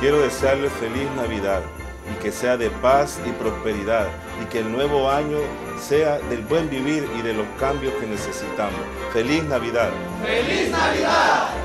Quiero desearles feliz Navidad y que sea de paz y prosperidad y que el nuevo año sea del buen vivir y de los cambios que necesitamos. ¡Feliz Navidad! ¡Feliz Navidad!